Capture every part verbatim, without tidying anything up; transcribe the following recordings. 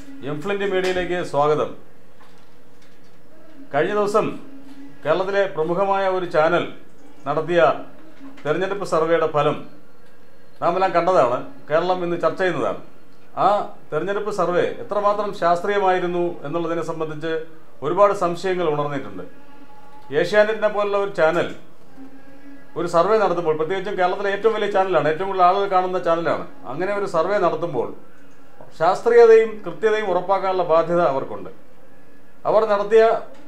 എംഫ്ലിന്റ് മീഡിയയിലേക്ക് സ്വാഗതം. കഴിഞ്ഞ ദിവസം കേരളത്തിലെ പ്രമുഖമായ ഒരു ചാനൽ നടത്തിയ തെരഞ്ഞെടുപ്പ് സർവേയുടെ ഫലം നാം എല്ലാം കണ്ടതാണ്. കേരളം ഇന്ന് ചർച്ച ചെയ്യുന്നതാണ്. ആ തെരഞ്ഞെടുപ്പ് സർവേ എത്രമാത്രം ശാസ്ത്രീയമായിരുന്നു എന്നുള്ളതിനെ സംബന്ധിച്ച് ഒരുപാട് സംശയങ്ങൾ ഉണർന്നിട്ടുണ്ട്. ഏഷ്യാനെറ്റിനെ പോലുള്ള ഒരു ചാനൽ ഒരു സർവേ നടത്തുമ്പോൾ, പ്രത്യേകിച്ചും കേരളത്തിലെ ഏറ്റവും വലിയ ചാനലാണ്, ഏറ്റവും കൂടുതൽ ആളുകൾ കാണുന്ന ചാനലാണ്, അങ്ങനെ ഒരു സർവേ നടത്തുമ്പോൾ ശാസ്ത്രീയതയും കൃത്യതയും ഉറപ്പാക്കാനുള്ള ബാധ്യത അവർക്കുണ്ട്. അവർ നടത്തിയ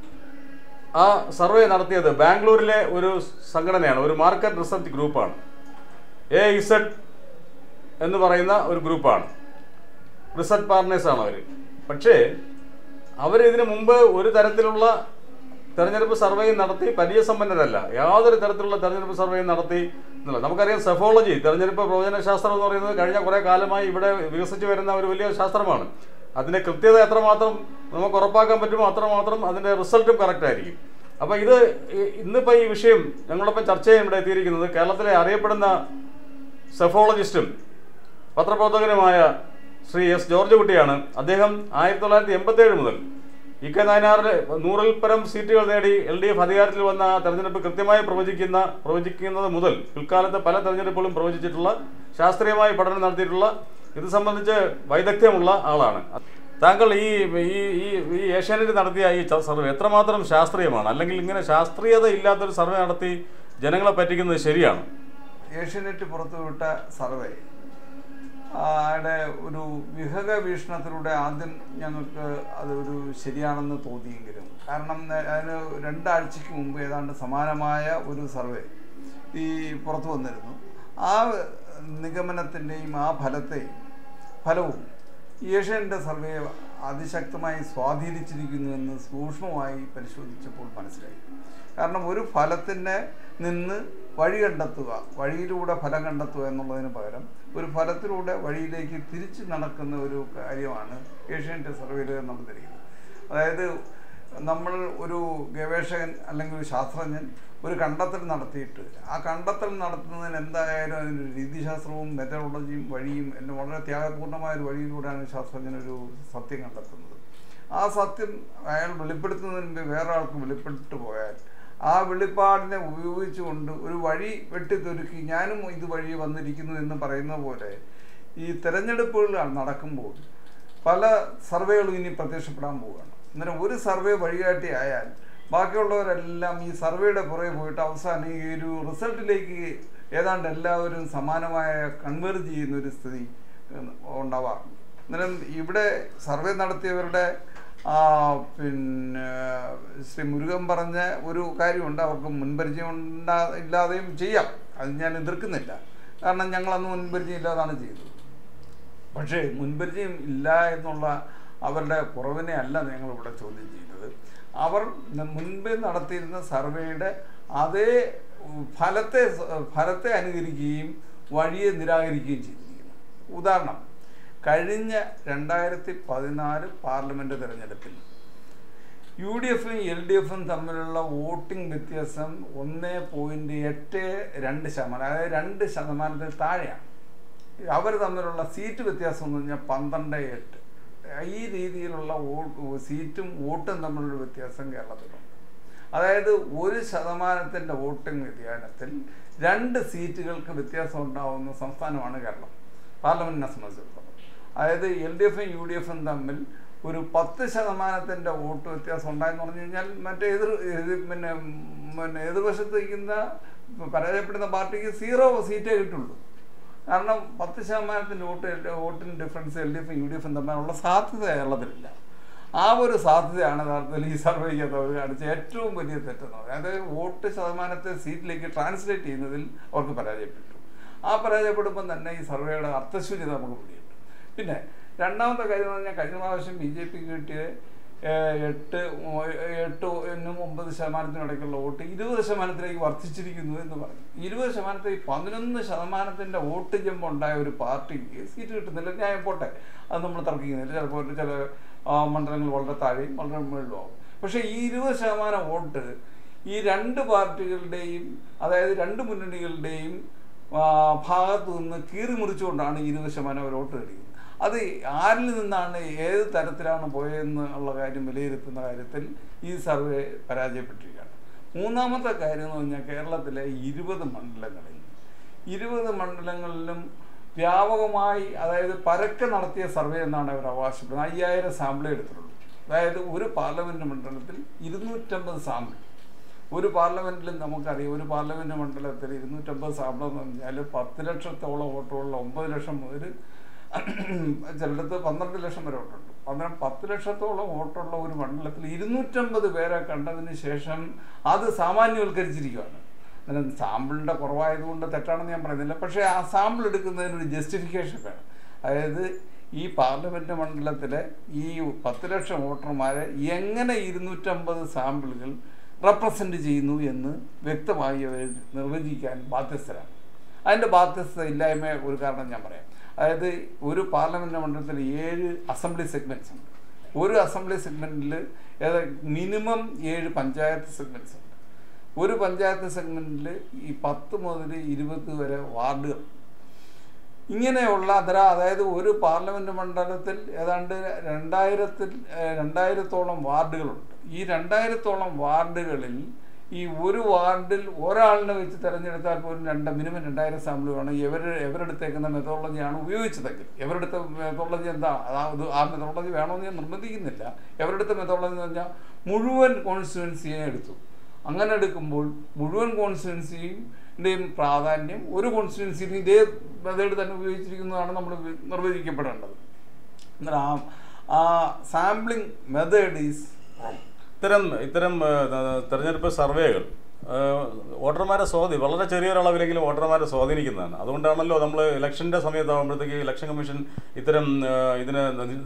ആ സർവേ നടത്തിയത് ബാംഗ്ലൂരിലെ ഒരു സംഘടനയാണ്, ഒരു മാർക്കറ്റ് റിസർച്ച് ഗ്രൂപ്പാണ്. എ ഇസഡ് എന്ന് പറയുന്ന ഒരു ഗ്രൂപ്പാണ്. റിസർച്ച് പാർട്ട്നേഴ്സാണ് അവർ. പക്ഷേ അവർ ഇതിനു മുമ്പ് ഒരു തരത്തിലുള്ള തെരഞ്ഞെടുപ്പ് സർവേയും നടത്തി പരിചയസമ്പന്നരല്ല. യാതൊരു തരത്തിലുള്ള തെരഞ്ഞെടുപ്പ് സർവേയും നടത്തി എന്നല്ല. നമുക്കറിയാം, സെഫോളജി, തെരഞ്ഞെടുപ്പ് പ്രവചനശാസ്ത്രം എന്ന് പറയുന്നത് കഴിഞ്ഞ കുറേ കാലമായി ഇവിടെ വികസിച്ച് വരുന്ന ഒരു വലിയ ശാസ്ത്രമാണ്. അതിൻ്റെ കൃത്യത എത്രമാത്രം നമുക്ക് ഉറപ്പാക്കാൻ പറ്റുമോ അത്രമാത്രം അതിൻ്റെ റിസൾട്ടും കറക്റ്റ് ആയിരിക്കും. അപ്പോൾ ഇത് ഇന്നിപ്പോൾ ഈ വിഷയം ഞങ്ങളോടൊപ്പം ചർച്ച ചെയ്യാൻ ഇവിടെ എത്തിയിരിക്കുന്നത് കേരളത്തിലെ അറിയപ്പെടുന്ന സെഫോളജിസ്റ്റും പത്രപ്രവർത്തകനുമായ ശ്രീ എസ് ജോർജ് കുട്ടിയാണ്. അദ്ദേഹം ആയിരത്തി തൊള്ളായിരത്തി എൺപത്തി ഏഴ് മുതൽ ഇ കെ നയനാറിന് നൂറിൽ പരം സീറ്റുകൾ നേടി എൽ ഡി എഫ് അധികാരത്തിൽ വന്ന തെരഞ്ഞെടുപ്പ് കൃത്യമായി പ്രവചിക്കുന്ന പ്രവചിക്കുന്നത് മുതൽ പിൽക്കാലത്തെ പല തെരഞ്ഞെടുപ്പുകളും പ്രവചിച്ചിട്ടുള്ള, ശാസ്ത്രീയമായി പഠനം നടത്തിയിട്ടുള്ള, ഇത് സംബന്ധിച്ച് വൈദഗ്ധ്യമുള്ള ആളാണ്. താങ്കൾ ഈ ഈ ഈ ഏഷ്യാനെറ്റ് നടത്തിയ ഈ സർവേ എത്രമാത്രം ശാസ്ത്രീയമാണ്, അല്ലെങ്കിൽ ഇങ്ങനെ ശാസ്ത്രീയത ഇല്ലാത്തൊരു സർവേ നടത്തി ജനങ്ങളെ പറ്റിക്കുന്നത് ശരിയാണ്? ഏഷ്യാനെറ്റ് പുറത്തുവിട്ട സർവേ ആടെ ഒരു വിഹക വീക്ഷണത്തിലൂടെ ആദ്യം ഞങ്ങൾക്ക് അതൊരു ശരിയാണെന്ന് തോന്നിയെങ്കിലും, കാരണം അതിന് രണ്ടാഴ്ചയ്ക്ക് മുമ്പ് ഏതാണ്ട് സമാനമായ ഒരു സർവേ ഈ പുറത്തു വന്നിരുന്നു. ആ നിഗമനത്തിൻ്റെയും ആ ഫലത്തെയും ഫലവും ഏഷ്യാനെറ്റ് സർവേ അതിശക്തമായി സ്വാധീനിച്ചിരിക്കുന്നുവെന്ന് സൂക്ഷ്മമായി പരിശോധിച്ചപ്പോൾ മനസ്സിലായി. കാരണം ഒരു ഫലത്തിൻ്റെ നിന്ന് വഴി കണ്ടെത്തുക, വഴിയിലൂടെ ഫലം കണ്ടെത്തുക എന്നുള്ളതിന് പകരം ഒരു ഫലത്തിലൂടെ വഴിയിലേക്ക് തിരിച്ച് നടക്കുന്ന ഒരു കാര്യമാണ് ഏഷ്യാനെറ്റ് സർവേയിൽ നടന്നിരിക്കുന്നത്. അതായത് നമ്മൾ ഒരു ഗവേഷകൻ അല്ലെങ്കിൽ ഒരു ശാസ്ത്രജ്ഞൻ ഒരു കണ്ടെത്തൽ നടത്തിയിട്ട് ആ കണ്ടെത്തൽ നടത്തുന്നതിന് എന്തായാലും അതിൻ്റെ രീതിശാസ്ത്രവും മെത്തഡോളജിയും വഴിയും എല്ലാം വളരെ ത്യാഗപൂർണമായ ഒരു വഴിയിലൂടെയാണ് ശാസ്ത്രജ്ഞൻ ഒരു സത്യം കണ്ടെത്തുന്നത്. ആ സത്യം അയാൾ വെളിപ്പെടുത്തുന്നതിന് മുമ്പ് വേറെ ആൾക്ക് വെളിപ്പെട്ട് പോയാൽ ആ വെളിപ്പാടിനെ ഉപയോഗിച്ചുകൊണ്ട് ഒരു വഴി വെട്ടിത്തൊരുക്കി ഞാനും ഇത് വഴി വന്നിരിക്കുന്നു എന്ന് പറയുന്ന പോലെ ഈ തെരഞ്ഞെടുപ്പുകൾ നടക്കുമ്പോൾ പല സർവേകളും ഇനി പ്രത്യക്ഷപ്പെടാൻ പോവുകയാണ്. അന്നേരം ഒരു സർവേ വഴികാട്ടി ആയാൽ ബാക്കിയുള്ളവരെല്ലാം ഈ സർവേയുടെ പുറകെ പോയിട്ട് അവസാനം ഈ ഒരു റിസൾട്ടിലേക്ക് ഏതാണ്ട് എല്ലാവരും സമാനമായ കൺവേർജ് ചെയ്യുന്ന ഒരു സ്ഥിതി ഉണ്ടാവാറുണ്ട്. അന്നേരം ഇവിടെ സർവേ നടത്തിയവരുടെ പിന്നെ ശ്രീ മുരുകൻ പറഞ്ഞ ഒരു കാര്യമുണ്ട്, അവർക്ക് മുൻപരിചയം ഉണ്ടാ ഇല്ലാതെയും ചെയ്യാം, അത് ഞാൻ എതിർക്കുന്നില്ല. കാരണം ഞങ്ങളന്ന് മുൻപരിചയം ഇല്ലാതാണ് ചെയ്തത്. പക്ഷേ മുൻപരിചയം ഇല്ല എന്നുള്ള അവരുടെ കുറവിനെ അല്ല ഞങ്ങളിവിടെ ചോദ്യം ചെയ്തത്. അവർ മുൻപ് നടത്തിയിരുന്ന സർവേയുടെ അതേ ഫലത്തെ ഫലത്തെ അനുകരിക്കുകയും വഴിയെ നിരാകരിക്കുകയും ചെയ്തിരിക്കുന്നു. ഉദാഹരണം, കഴിഞ്ഞ രണ്ടായിരത്തി പതിനാല് പാർലമെൻറ്റ് തെരഞ്ഞെടുപ്പിൽ യു ഡി എഫും എൽ ഡി എഫും തമ്മിലുള്ള വോട്ടിംഗ് വ്യത്യാസം ഒന്ന് പോയിൻറ്റ് എട്ട് രണ്ട് ശതമാനം, അതായത് രണ്ട് ശതമാനത്തിന് താഴെയാണ്. അവർ തമ്മിലുള്ള സീറ്റ് വ്യത്യാസം എന്ന് പറഞ്ഞാൽ പന്ത്രണ്ട് എട്ട്. ഈ രീതിയിലുള്ള വോട്ട് സീറ്റും വോട്ടും തമ്മിലുള്ള വ്യത്യാസം കേരളത്തിലുണ്ട്. അതായത് ഒരു ശതമാനത്തിൻ്റെ വോട്ടിംഗ് വ്യതിയാനത്തിൽ രണ്ട് സീറ്റുകൾക്ക് വ്യത്യാസം ഉണ്ടാകുന്ന സംസ്ഥാനമാണ് കേരളം പാർലമെൻറ്റിനെ സംബന്ധിച്ചിടത്തോളം. അതായത് എൽ ഡി എഫും യു ഡി എഫും തമ്മിൽ ഒരു പത്ത് ശതമാനത്തിൻ്റെ വോട്ട് വ്യത്യാസം ഉണ്ടായെന്ന് പറഞ്ഞു കഴിഞ്ഞാൽ മറ്റേ എതിർ പിന്നെ പിന്നെ എതിർവശത്ത് നിൽക്കുന്ന പരാജയപ്പെടുന്ന പാർട്ടിക്ക് സീറോ സീറ്റേ കിട്ടുള്ളൂ. കാരണം പത്ത് ശതമാനത്തിൻ്റെ വോട്ട് വോട്ടിന് ഡിഫറൻസ് എൽ ഡി എഫും യു ഡി എഫും തമ്മിലുള്ള സാധ്യത കേരളത്തിലില്ല. ആ ഒരു സാധ്യതയാണ് യഥാർത്ഥത്തിൽ ഈ സർവേക്ക് കാണിച്ച ഏറ്റവും വലിയ തെറ്റെന്ന് പറയുന്നത്. അതായത് വോട്ട് ശതമാനത്തെ സീറ്റിലേക്ക് ട്രാൻസ്ലേറ്റ് ചെയ്യുന്നതിൽ അവർക്ക് പരാജയപ്പെട്ടു. ആ പരാജയപ്പെടുമ്പം തന്നെ ഈ സർവേയുടെ അർത്ഥശൂന്യത നമുക്ക് പിടിയിട്ടു. പിന്നെ രണ്ടാമത്തെ കാര്യം എന്ന് പറഞ്ഞാൽ കഴിഞ്ഞ പ്രാവശ്യം ബി ജെ പിക്ക് കിട്ടിയ എട്ട് എട്ട് എന്നും ഒമ്പത് ശതമാനത്തിനിടയ്ക്കുള്ള വോട്ട് ഇരുപത് ശതമാനത്തിലേക്ക് വർദ്ധിച്ചിരിക്കുന്നു എന്ന് പറഞ്ഞു. ഇരുപത് ശതമാനത്തിൽ പതിനൊന്ന് ശതമാനത്തിൻ്റെ വോട്ട് ജമ്പ് ഉണ്ടായ ഒരു പാർട്ടിക്ക് സീറ്റ് കിട്ടുന്നില്ല. ന്യായം പോട്ടെ, അത് നമ്മൾ തർക്കിക്കുന്നില്ല. ചിലപ്പോൾ ചില മണ്ഡലങ്ങൾ വളരെ താഴെയും വളരെ മുകളിലും ആവും. പക്ഷേ ഈ ഇരുപത് ശതമാനം വോട്ട് ഈ രണ്ട് പാർട്ടികളുടെയും, അതായത് രണ്ട് മുന്നണികളുടെയും ഭാഗത്തു നിന്ന് കീറി മുറിച്ചുകൊണ്ടാണ് ഇരുപത് ശതമാനം അവർ വോട്ട് നേടിയത്. അത് ആരിൽ നിന്നാണ് ഏത് തരത്തിലാണ് പോയതെന്നുള്ള കാര്യം വിലയിരുത്തുന്ന കാര്യത്തിൽ ഈ സർവേ പരാജയപ്പെട്ടിരിക്കുകയാണ്. മൂന്നാമത്തെ കാര്യം എന്ന് പറഞ്ഞാൽ കേരളത്തിലെ ഇരുപത് മണ്ഡലങ്ങളിൽ ഇരുപത് മണ്ഡലങ്ങളിലും വ്യാപകമായി, അതായത് പരക്കെ നടത്തിയ സർവേ എന്നാണ് അവർ അവകാശപ്പെടുന്നത്. അയ്യായിരം സാമ്പിളേ എടുത്തിട്ടുള്ളൂ. അതായത് ഒരു പാർലമെൻറ്റ് മണ്ഡലത്തിൽ ഇരുന്നൂറ്റമ്പത് സാമ്പിൾ. ഒരു പാർലമെൻറ്റിലും നമുക്കറിയാം, ഒരു പാർലമെൻറ്റ് മണ്ഡലത്തിൽ ഇരുന്നൂറ്റമ്പത് സാമ്പിൾ എന്ന് പറഞ്ഞാൽ പത്ത് ലക്ഷത്തോളം വോട്ടുള്ള ഒമ്പത് ലക്ഷം മുതൽ ചിലടത്ത് പന്ത്രണ്ട് ലക്ഷം വരെ വോട്ടുണ്ട്. പന്ത്രണ്ട് പത്ത് ലക്ഷത്തോളം വോട്ടുള്ള ഒരു മണ്ഡലത്തിൽ ഇരുന്നൂറ്റമ്പത് പേരെ കണ്ടതിന് ശേഷം അത് സാമാന്യവൽക്കരിച്ചിരിക്കുകയാണ്. അന്നേരം സാമ്പിളിൻ്റെ കുറവായതുകൊണ്ട് തെറ്റാണെന്ന് ഞാൻ പറയുന്നില്ല, പക്ഷേ ആ സാമ്പിൾ എടുക്കുന്നതിനൊരു ജസ്റ്റിഫിക്കേഷൻ വേണം. അതായത് ഈ പാർലമെൻറ്റ് മണ്ഡലത്തിലെ ഈ പത്ത് ലക്ഷം വോട്ടർമാരെ എങ്ങനെ ഇരുന്നൂറ്റമ്പത് സാമ്പിളുകൾ റെപ്രസെൻ്റ് ചെയ്യുന്നു എന്ന് വ്യക്തമായി അവർ നിർവചിക്കാൻ ബാധ്യസ്ഥരാണ്. അതിൻ്റെ ബാധ്യസ്ഥ ഇല്ലായ്മ ഒരു കാരണം ഞാൻ പറയാം. അതായത് ഒരു പാർലമെൻറ്റ് മണ്ഡലത്തിൽ ഏഴ് അസംബ്ലി സെഗ്മെൻറ്റ്സ് ഉണ്ട്. ഒരു അസംബ്ലി സെഗ്മെൻറ്റിൽ ഏതാ മിനിമം ഏഴ് പഞ്ചായത്ത് സെഗ്മെൻറ്റ്സ് ഉണ്ട്. ഒരു പഞ്ചായത്ത് സെഗ്മെൻറ്റിൽ ഈ പത്ത് മുതൽ ഇരുപത് വരെ വാർഡുകൾ. ഇങ്ങനെയുള്ള അതര അതായത് ഒരു പാർലമെൻറ്റ് മണ്ഡലത്തിൽ ഏതാണ്ട് രണ്ടായിരത്തിൽ രണ്ടായിരത്തോളം വാർഡുകളുണ്ട്. ഈ രണ്ടായിരത്തോളം വാർഡുകളിൽ ഈ ഒരു വാർഡിൽ ഒരാളിനെ വെച്ച് തിരഞ്ഞെടുത്താൽ പോലും രണ്ട് മിനിമം രണ്ടായിരം സാമ്പിൾ വേണം. ഇവർ ഇവരെടുത്തേക്കുന്ന മെത്തോളജിയാണ് ഉപയോഗിച്ചതെങ്കിൽ, ഇവരെടുത്ത മെത്തോളജി എന്താ, അത് ആ മെത്തോളജി വേണമെന്ന് ഞാൻ നിർബന്ധിക്കുന്നില്ല. ഇവരെടുത്ത മെത്തോളജി എന്ന് പറഞ്ഞാൽ മുഴുവൻ കോൺസ്റ്റിറ്റ്യുവൻസിയെ എടുത്തു. അങ്ങനെ എടുക്കുമ്പോൾ മുഴുവൻ കോൺസ്റ്റിറ്റ്യുവൻസിയുടെയും പ്രാധാന്യം ഒരു കോൺസ്റ്റിറ്റ്യുവൻസിയിൽ ഇതേ മെത്തേഡ് തന്നെ ഉപയോഗിച്ചിരിക്കുന്നതാണ് നമ്മൾ നിർവചിക്കപ്പെടേണ്ടത്. എന്നാൽ ആ ആ സാമ്പിളിംഗ് മെത്തേഡ് ഈസ് ഇത്തരം ഇത്തരം തെരഞ്ഞെടുപ്പ് സർവേകൾ വോട്ടർമാരെ സ്വാധീനം വളരെ ചെറിയൊരളവിലെങ്കിലും വോട്ടർമാരെ സ്വാധീനിക്കുന്നതാണ്. അതുകൊണ്ടാണല്ലോ നമ്മൾ ഇലക്ഷൻ്റെ സമയത്താകുമ്പോഴത്തേക്ക് ഇലക്ഷൻ കമ്മീഷൻ ഇത്തരം ഇതിനെ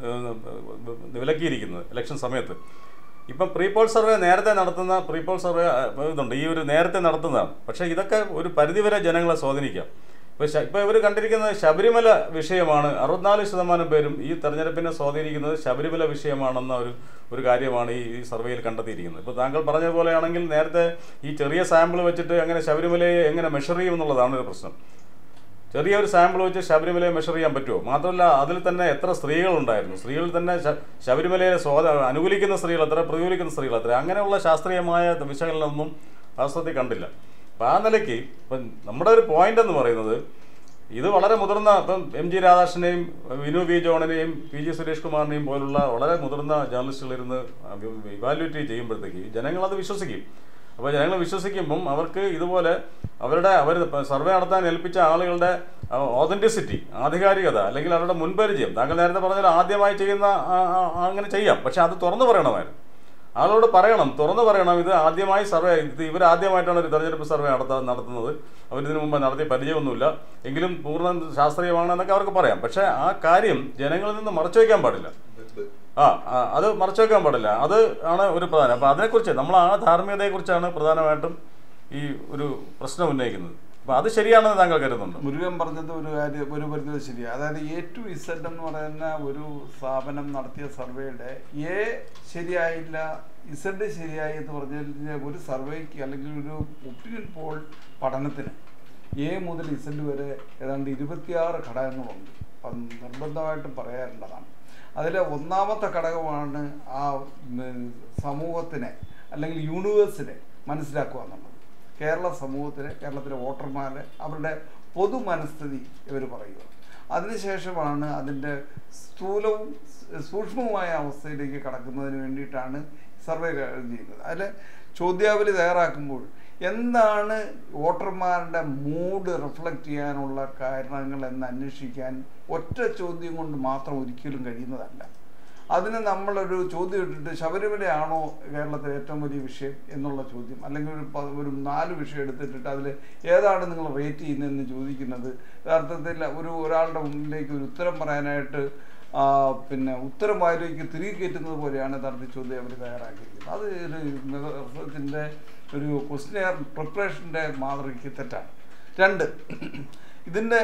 വിലക്കിയിരിക്കുന്നത്. ഇലക്ഷൻ സമയത്ത് ഇപ്പം പ്രീ പോൾ സർവേ നേരത്തെ നടത്തുന്ന പ്രീ പോൾ സർവേ ഇതുണ്ട്, ഈ ഒരു നേരത്തെ നടത്തുന്നതാണ്. പക്ഷേ ഇതൊക്കെ ഒരു പരിധിവരെ ജനങ്ങളെ സ്വാധീനിക്കാം. ഇപ്പോൾ ഇപ്പോൾ ഇവർ കണ്ടിരിക്കുന്നത് ശബരിമല വിഷയമാണ്. അറുപത്തിനാല് ശതമാനം പേരും ഈ തെരഞ്ഞെടുപ്പിനെ സ്വാധീനിക്കുന്നത് ശബരിമല വിഷയമാണെന്ന ഒരു ഒരു കാര്യമാണ് ഈ സർവേയിൽ കണ്ടെത്തിയിരിക്കുന്നത്. ഇപ്പോൾ താങ്കൾ പറഞ്ഞതുപോലെയാണെങ്കിൽ നേരത്തെ ഈ ചെറിയ സാമ്പിൾ വെച്ചിട്ട് എങ്ങനെ ശബരിമലയെ എങ്ങനെ മെഷർ ചെയ്യും എന്നുള്ളതാണ് ഒരു പ്രശ്നം. ചെറിയൊരു സാമ്പിൾ വെച്ച് ശബരിമലയെ മെഷർ ചെയ്യാൻ പറ്റുമോ? മാത്രമല്ല അതിൽ തന്നെ എത്ര സ്ത്രീകളുണ്ടായിരുന്നു, സ്ത്രീകളിൽ തന്നെ ശബരിമലയെ സ്വാധ അനുകൂലിക്കുന്ന സ്ത്രീകൾ എത്ര, പ്രതികൂലിക്കുന്ന സ്ത്രീകൾ എത്ര, അങ്ങനെയുള്ള ശാസ്ത്രീയമായ വിശകലനമൊന്നും വാസ്തവത്തിൽ കണ്ടില്ല. അപ്പം ആ നിലയ്ക്ക് ഇപ്പം നമ്മുടെ ഒരു പോയിന്റ് എന്ന് പറയുന്നത് ഇത് വളരെ മുതിർന്ന ഇപ്പം എം ജി രാധാകൃഷ്ണനെയും വിനു വി ജോണിനെയും പി ജി സുരേഷ് കുമാറിനെയും പോലുള്ള വളരെ മുതിർന്ന ജേർണലിസ്റ്റുകളിരുന്ന് ഇവാലുവേറ്റ് ചെയ്യുമ്പോഴത്തേക്ക് ജനങ്ങളത് വിശ്വസിക്കും. അപ്പോൾ ജനങ്ങൾ വിശ്വസിക്കുമ്പം അവർക്ക് ഇതുപോലെ അവരുടെ അവർ സർവേ നടത്താൻ ഏൽപ്പിച്ച ആളുകളുടെ ഓതൻറ്റിസിറ്റി, ആധികാരികത, അല്ലെങ്കിൽ അവരുടെ മുൻപരിചയം, താങ്കൾ നേരത്തെ പറഞ്ഞാൽ ആദ്യമായി ചെയ്യുന്ന അങ്ങനെ ചെയ്യാം, പക്ഷെ അത് തുറന്നു പറയണമായിരുന്നു. ആളോട് പറയണം, തുറന്നു പറയണം, ഇത് ആദ്യമായി സർവേ, ഇത് ഇവർ ആദ്യമായിട്ടാണ് ഒരു തെരഞ്ഞെടുപ്പ് സർവേ നടത്താ നടത്തുന്നത് അവരിതിനു മുമ്പ് നടത്തിയ പരിചയമൊന്നുമില്ല, എങ്കിലും പൂർണ്ണ ശാസ്ത്രീയമാണെന്നൊക്കെ അവർക്ക് പറയാം. പക്ഷേ ആ കാര്യം ജനങ്ങളിൽ നിന്ന് മറച്ചു വയ്ക്കാൻ പാടില്ല. ആ അത് മറച്ചു വയ്ക്കാൻ പാടില്ല. അത് ആണ് ഒരു പ്രധാനം. അപ്പോൾ അതിനെക്കുറിച്ച് നമ്മൾ ആ ധാർമ്മികതയെക്കുറിച്ചാണ് പ്രധാനമായിട്ടും ഈ ഒരു പ്രശ്നം ഉന്നയിക്കുന്നത്. അപ്പോൾ അത് ശരിയാണെന്ന് താങ്കൾ കരുതുന്നുണ്ട്? മുരുകൻ പറഞ്ഞത് ഒരു കാര്യം ഒരു പരിധി ശരിയാണ്. അതായത് എ ടു ഇസഡ് എന്ന് പറയുന്ന ഒരു സ്ഥാപനം നടത്തിയ സർവേയുടെ എ ശരിയായില്ല, ഇസഡ് ശരിയായി എന്ന് പറഞ്ഞാൽ ഒരു സർവേക്ക് അല്ലെങ്കിൽ ഒരു ഒപ്പീനിയൻ പോൾ പഠനത്തിന് എ മുതൽ ഇസഡ് വരെ ഏതാണ്ട് ഇരുപത്തിയാറ് ഘടകങ്ങളുണ്ട്. അപ്പം നിർബന്ധമായിട്ടും പറയാറുള്ളതാണ്. അതിലെ ഒന്നാമത്തെ ഘടകമാണ് ആ സമൂഹത്തിനെ അല്ലെങ്കിൽ യൂണിവേഴ്സിനെ മനസ്സിലാക്കുക എന്നുള്ളത്. കേരള സമൂഹത്തിലെ കേരളത്തിലെ വോട്ടർമാരെ അവരുടെ പൊതു മനസ്ഥിതി ഇവർ പറയുക. അതിനുശേഷമാണ് അതിൻ്റെ സ്ഥൂലവും സൂക്ഷ്മവുമായ അവസ്ഥയിലേക്ക് കടക്കുന്നതിന് വേണ്ടിയിട്ടാണ് സർവേ ചെയ്യുന്നത്. അതിൽ ചോദ്യാവലി തയ്യാറാക്കുമ്പോൾ എന്താണ് വോട്ടർമാരുടെ മൂഡ് റിഫ്ലക്റ്റ് ചെയ്യാനുള്ള കാരണങ്ങൾ എന്ന് അന്വേഷിക്കാൻ ഒറ്റ ചോദ്യം കൊണ്ട് മാത്രം ഒരിക്കലും കഴിയുന്നതല്ല. അതിന് നമ്മളൊരു ചോദ്യം ഇട്ടിട്ട് ശബരിമലയാണോ കേരളത്തിലെ ഏറ്റവും വലിയ വിഷയം എന്നുള്ള ചോദ്യം, അല്ലെങ്കിൽ ഒരു ഒരു നാല് വിഷയം എടുത്തിട്ടിട്ട് അതിൽ ഏതാണ് നിങ്ങൾ റേറ്റ് ചെയ്യുന്നതെന്ന് ചോദിക്കുന്നത് യഥാർത്ഥത്തിൽ ഒരു ഒരാളുടെ മുന്നിലേക്ക് ഒരു ഉത്തരം പറയാനായിട്ട് പിന്നെ ഉത്തരം വായിലേക്ക് തിരികെ കയറ്റുന്നത് പോലെയാണ് യഥാർത്ഥ ചോദ്യം അവർ തയ്യാറാക്കിയിരിക്കുന്നത്. അത് ഒരു റിസർച്ചിൻ്റെ ഒരു ക്വസ്റ്റ്യൻ പ്രിപ്പറേഷൻ്റെ മാതൃകയ്ക്ക് തെറ്റാണ്. രണ്ട്, ഇതിൻ്റെ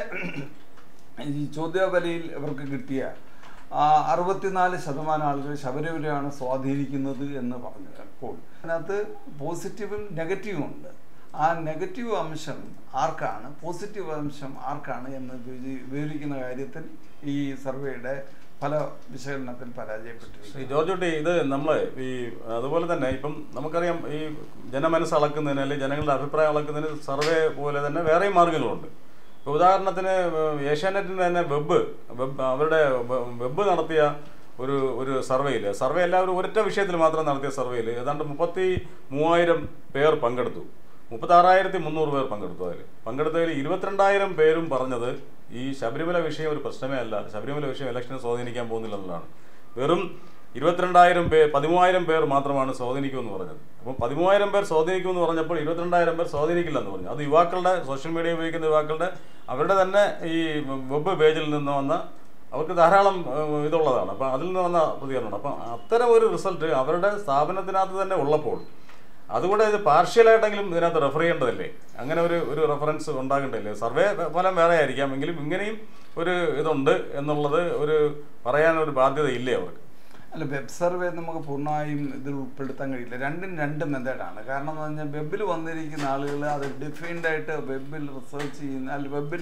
ഈ ചോദ്യാവലിയിൽ ഇവർക്ക് കിട്ടിയ അറുപത്തിനാല് ശതമാനം ആളുകൾ ശബരിമലയാണ് സ്വാധീനിക്കുന്നത് എന്ന് പറഞ്ഞപ്പോൾ അതിനകത്ത് പോസിറ്റീവും നെഗറ്റീവും ഉണ്ട്. ആ നെഗറ്റീവ് അംശം ആർക്കാണ്, പോസിറ്റീവ് അംശം ആർക്കാണ് എന്ന് വിവരിക്കുന്ന കാര്യത്തിൽ ഈ സർവേയുടെ പല വിശകലനത്തിൽ പരാജയപ്പെട്ടിരിക്കും. ശ്രീ ജോർജ് കുട്ടി, ഇത് നമ്മൾ ഈ അതുപോലെ തന്നെ ഇപ്പം നമുക്കറിയാം ഈ ജനമനസ്സ് അളക്കുന്നതിന് അല്ലെങ്കിൽ ജനങ്ങളുടെ അഭിപ്രായം അളക്കുന്നതിന് സർവേ പോലെ തന്നെ വേറെയും മാർഗങ്ങളുണ്ട്. ഇപ്പോൾ ഉദാഹരണത്തിന് ഏഷ്യാനെറ്റിന് തന്നെ വെബ് വെബ് അവരുടെ വെബ് നടത്തിയ ഒരു ഒരു സർവേയിൽ സർവേ എല്ലാവരും ഒരൊറ്റ വിഷയത്തിൽ മാത്രം നടത്തിയ സർവേയിൽ ഏതാണ്ട് മുപ്പത്തി മൂവായിരം പേർ പങ്കെടുത്തു. മുപ്പത്താറായിരത്തി മുന്നൂറ് പേർ പങ്കെടുത്തു. അതിൽ പങ്കെടുത്തതിൽ ഇരുപത്തിരണ്ടായിരം പേരും പറഞ്ഞത് ഈ ശബരിമല വിഷയം ഒരു പ്രശ്നമേ അല്ല, ശബരിമല വിഷയം ഇലക്ഷനെ സ്വാധീനിക്കാൻ പോകുന്നില്ല എന്നുള്ളതാണ്. വെറും ഇരുപത്തിരണ്ടായിരം പേർ പതിമൂവായിരം പേർ മാത്രമാണ് സ്വാധീനിക്കുമെന്ന് പറഞ്ഞത്. അപ്പോൾ പതിമൂവായിരം പേർ സ്വാധീനിക്കുമെന്ന് പറഞ്ഞപ്പോൾ ഇരുപത്തിരണ്ടായിരം പേർ സ്വാധീനിക്കില്ല എന്ന് പറഞ്ഞു. അത് യുവാക്കളുടെ, സോഷ്യൽ മീഡിയ ഉപയോഗിക്കുന്ന യുവാക്കളുടെ അവരുടെ തന്നെ ഈ വെബ് പേജിൽ നിന്ന് വന്ന അവർക്ക് ധാരാളം ഇതുള്ളതാണ്. അപ്പം അതിൽ നിന്ന് വന്ന പ്രതികരണമാണ്. അപ്പം അത്തരം ഒരു റിസൾട്ട് അവരുടെ സ്ഥാപനത്തിനകത്ത് തന്നെ ഉള്ളപ്പോൾ അതുകൂടെ ഇത് പാർഷ്യലായിട്ടെങ്കിലും ഇതിനകത്ത് റെഫർ ചെയ്യേണ്ടതല്ലേ? അങ്ങനെ ഒരു ഒരു റെഫറൻസ് ഉണ്ടാകേണ്ടതല്ലേ? സർവേ ഫലം വേറെ ആയിരിക്കാം, എങ്കിലും ഇങ്ങനെയും ഒരു ഇതുണ്ട് എന്നുള്ളത് ഒരു പറയാനൊരു ബാധ്യത ഇല്ലേ അവർക്ക്? അല്ല, വെബ് സർവേ നമുക്ക് പൂർണ്ണമായും ഇതിൽ ഉൾപ്പെടുത്താൻ കഴിയില്ല. രണ്ടും രണ്ട് മെത്തേഡാണ്. കാരണം എന്ന് പറഞ്ഞാൽ വെബിൽ വന്നിരിക്കുന്ന ആളുകൾ അത് ഡിഫൈൻഡ് ആയിട്ട് വെബിൽ റിസർച്ച് ചെയ്യുന്ന അല്ലെങ്കിൽ വെബിൽ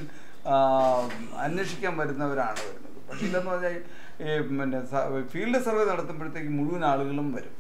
അന്വേഷിക്കാൻ വരുന്നവരാണ് വരുന്നത്. പക്ഷേ ഇല്ലെന്ന് പറഞ്ഞാൽ ഈ പിന്നെ ഫീൽഡ് സർവേ നടത്തുമ്പോഴത്തേക്ക് മുഴുവൻ ആളുകളും വരും.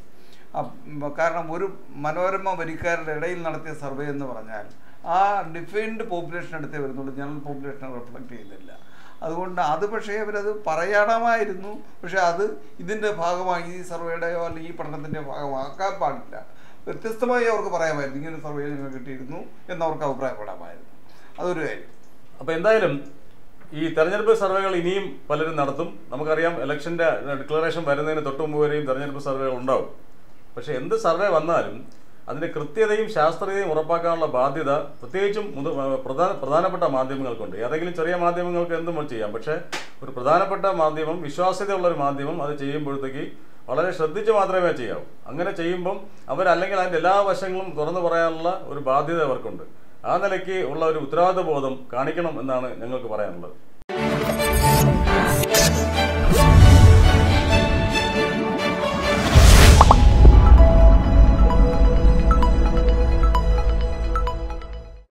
കാരണം ഒരു മനോരമ വരിക്കാരുടെ ഇടയിൽ നടത്തിയ സർവേ എന്ന് പറഞ്ഞാൽ ആ ഡിഫൈൻഡ് പോപ്പുലേഷൻ എടുത്തേ വരുന്നുള്ളൂ, ജനറൽ പോപ്പുലേഷനെ റിഫ്ലക്റ്റ് ചെയ്യുന്നില്ല. അതുകൊണ്ട് അത് പക്ഷേ അവരത് പറയണമായിരുന്നു. പക്ഷേ അത് ഇതിൻ്റെ ഭാഗമായി ഈ സർവേയുടെയോ അല്ലെങ്കിൽ ഈ പഠനത്തിൻ്റെ ഭാഗമാക്കാൻ പാടില്ല. വ്യത്യസ്തമായി അവർക്ക് പറയാമായിരുന്നു, ഇങ്ങനെ സർവേ നിങ്ങൾ കിട്ടിയിരുന്നു എന്നവർക്ക് അഭിപ്രായപ്പെടാമായിരുന്നു. അതൊരു കാര്യം. അപ്പോൾ എന്തായാലും ഈ തെരഞ്ഞെടുപ്പ് സർവേകൾ ഇനിയും പലരും നടത്തും. നമുക്കറിയാം ഇലക്ഷൻ്റെ ഡിക്ലറേഷൻ വരുന്നതിന് തൊട്ട് മുമ്പ് വരെയും തെരഞ്ഞെടുപ്പ് സർവേകൾ ഉണ്ടാവും. പക്ഷേ എന്ത് സർവേ വന്നാലും അതിൻ്റെ കൃത്യതയും ശാസ്ത്രീയതയും ഉറപ്പാക്കാനുള്ള ബാധ്യത പ്രത്യേകിച്ചും മുത പ്രധാന പ്രധാനപ്പെട്ട മാധ്യമങ്ങൾക്കുണ്ട്. ഏതെങ്കിലും ചെറിയ മാധ്യമങ്ങൾക്ക് എന്തും ചെയ്യാം. പക്ഷേ ഒരു പ്രധാനപ്പെട്ട മാധ്യമം, വിശ്വാസ്യതയുള്ളൊരു മാധ്യമം അത് ചെയ്യുമ്പോഴത്തേക്ക് വളരെ ശ്രദ്ധിച്ച് മാത്രമേ ചെയ്യാവൂ. അങ്ങനെ ചെയ്യുമ്പം അവരല്ലെങ്കിൽ അതിൻ്റെ എല്ലാ വശങ്ങളും തുറന്നു പറയാനുള്ള ഒരു ബാധ്യത അവർക്കുണ്ട്. ആ നിലയ്ക്ക് ഉള്ള ഒരു ഉത്തരവാദിത്വ ബോധം കാണിക്കണം എന്നാണ് ഞങ്ങൾക്ക് പറയാനുള്ളത്.